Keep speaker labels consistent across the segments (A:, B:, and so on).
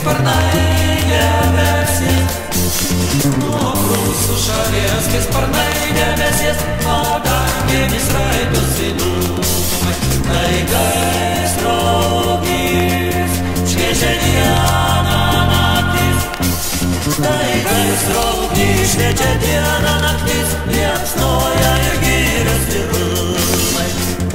A: sparnai debesies, nuo prūsų šalies, kai sparnai debesies, padangėmis raidosi dūmai. Laigais traukys, šviežia diena naktis. Laigais traukys, šviežia diena naktis, liepsnoja ir girios dirvai.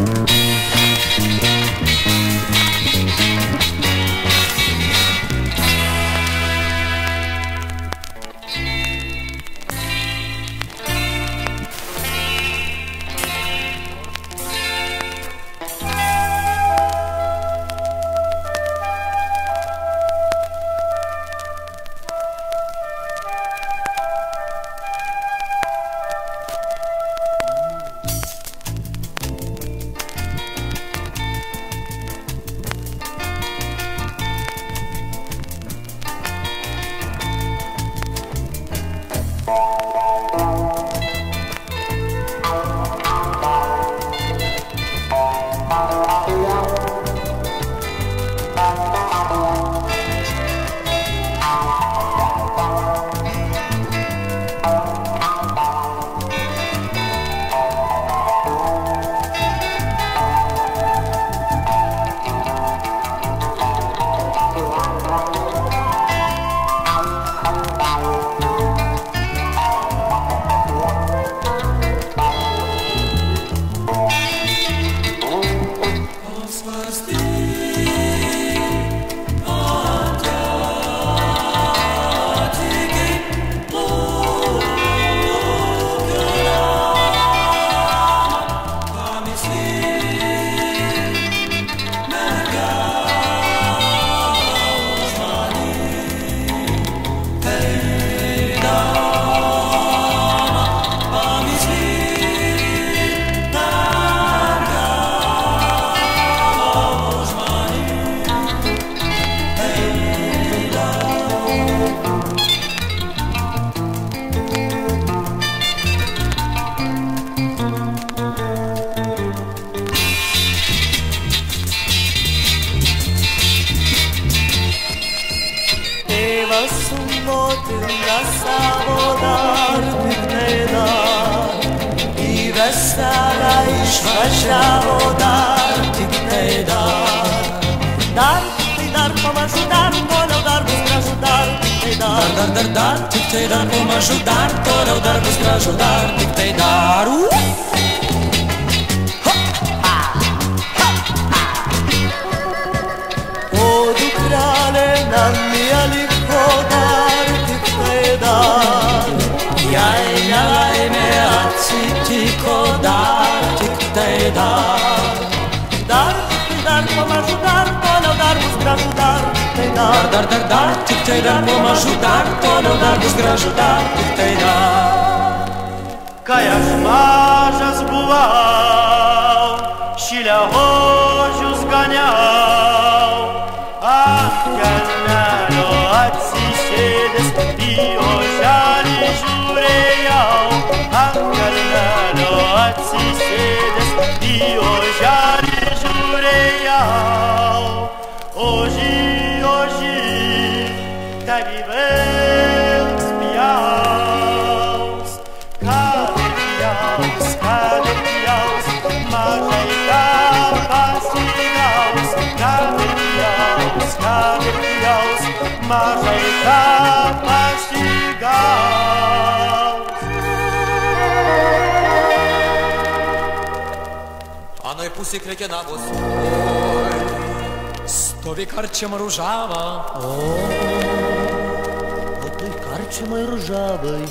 B: Motina savo dar tik neidar, į veselę išvažiavo dar tik neidar. Dar tik tai dar pamažu, dar toliau dar bus gražu, dar tik tai dar.
A: Dar tik tai dar pamažu, dar toliau dar bus gražu, dar tik tai dar.
B: O dukrelė namie liko dar tik tai dar.
A: Jei nelaimė atsitiko dar tik tai dar.
B: Dar tik tai dar pamažu, dar toliau dar bus gražu, dar tik tai dar.
A: Dar tik tai dar pamažu, dar toliau dar bus gražu, dar tik tai dar.
B: Kai aš mažas buvau, šiliaodžius ganiau, ant kalnelio atsisėdęs į oželį žiūrėjau, ant kalnelio atsisėdęs į oželį žiūrėjau. Oži, oži, tavi vėl spjaus, kad ir pjaus, mažai ką pasigaus, kad ir pjaus, mažai ką pasigaus.
A: Anoj pusėj krekenavos, stovi karčiama ružava.
B: O tai karčiamai ružavai.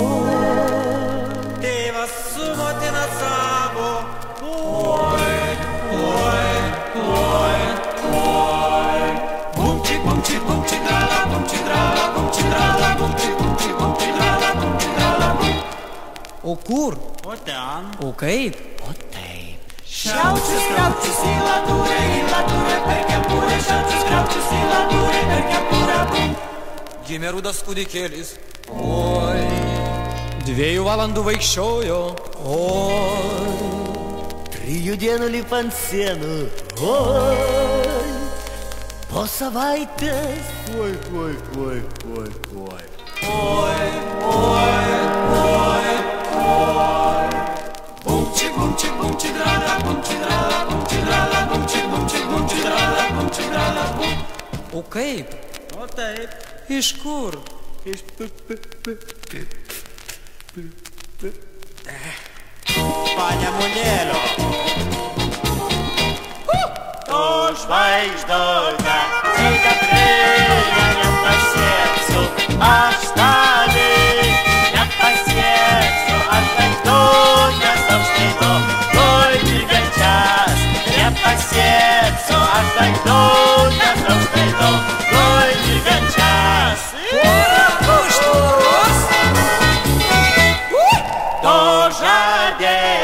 A: Tėvas su motina savo, oi, oi, oi, oi. Bumčik, bumčik, bumčik, drala, bumčik, drala, bumčik, drala, bumčik, bumčik, bumčik, drala, bumčik, drala, bumčik. O kur?
B: O ten.
A: O kaip?
B: O taip.
A: Šiaučius, kraučius į latūrę per kepurę, šiaučius, kraučius į latūrę per kepurę, bum. Gimė rudas kūdikėlis, oi. 2 valandų vaikščiojo, oi.
B: 3 dienų lipa ant sienų, oi. po savaitės.
C: Oi, oi, oi, oi, oi.
A: Oi, oi, oi, oi. Bumči, bumči, bumči, drala, bumči, drala, bumči, drala, bumči, bumči, bumči, drala, bumči, drala, bum. O kaip?
C: O taip.
A: Iš kur?
C: Iš Panemunėlio. To žvaigždote, sidabrinę nepasieksiu, aš toli nepasieksiu, aš žvaigždutės aukštaido, tuoj mirgančias nepasieksiu, aš žvaigždutės aukštaido, tuoj mirgančias.
A: Už tvoros?
C: To žadėjau.